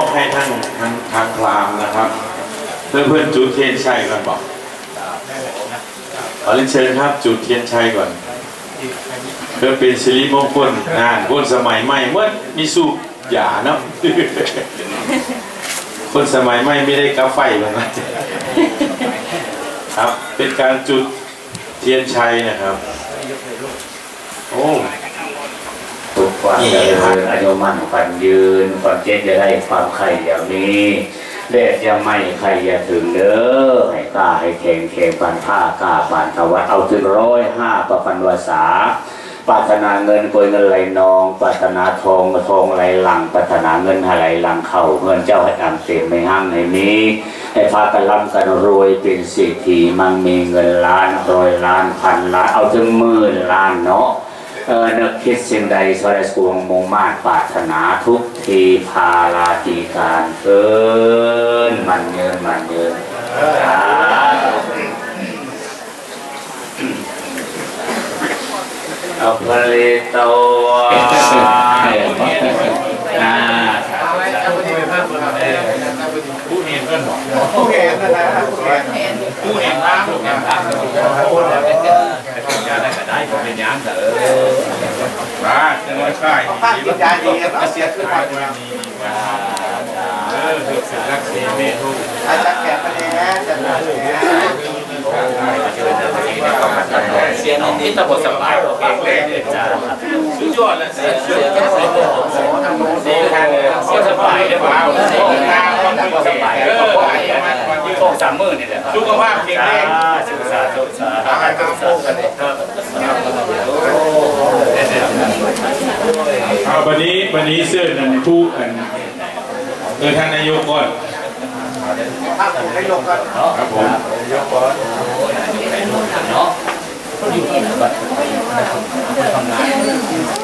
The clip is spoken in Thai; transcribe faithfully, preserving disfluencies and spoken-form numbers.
อบให้ท่านทางทางพราหมณ์นะครับเพื่อนเพื่อนจุดเทียนชัยก่อนบอกขอเรียนเชิญครับจุดเทียนชัยก่อนเพื่อเป็นสิริมงคลงานคนสมัยใหม่เมื่อมีสูบหยาเนาะคนสมัยใหม่ไม่ได้กาไฟเลยนะครับเป็นการจุดเทียนชัยนะครับโอ้ทุกความเจริญอายุมั่นขวัญยืนความเจ็บจะได้ความไข่อย่างนี้เด็ดยังไม่ใครอย่าถึงเด้อให้กล้าให้แข็งแข็งปันผ้ากล้าปันทวัดเอาถึงร้อยห้าประพันวาสาปรารถนาเงินกวยเงินไหลนองปรารถนาทองทองไหลหลังปรารถนาเงินไหลหลังเข่าเงินเจ้าให้อ่ำเต็มไม่ห้างในนี้ให้พากันร่ำกันรวยเป็นเศรษฐีมั่งมีเงินล้านร้อยล้านพันล้านเอาถึงหมื่นล้านเนาะเออนึกคิดสิ่งใดสวรรค์สวงมุ่งมาตรปรารถนาทุกทีพาลาตีการเกินมันเยินมันเยินเอาผลิตตัวผู้เห็นก็หนอผู้เห็นนะผู้เห็นนะผู้เห็นนะผู้เห็นนะจะได้ก็ได้ก็เป็นย้ำเถอะบ้าจะน้อยใช่ภาพกิจการดีก็เสียขึ้นไปดีเออศึกษารักษาเมตุอาจารย์แก่ประเดี๋ยวจะมาเสียนนี่ตะบดสบายเก่งเลยจ้าสุดยอดเลยเสียเสียเสียเสียสบายได้เปล่าเสียงานความสบายเออสองสามหมื่นนี่แหละสุขภาพแข็งแรงศึกษาศึกษาอะไรก็โฟกัสเอาวันนี้วันนี้เสื้อนันคู่กันเออท่านนายกก่อนครับผมนายกก่อนครับผมนายกก่อนเนาะอยู่ที่ไหนบ้างทำงาน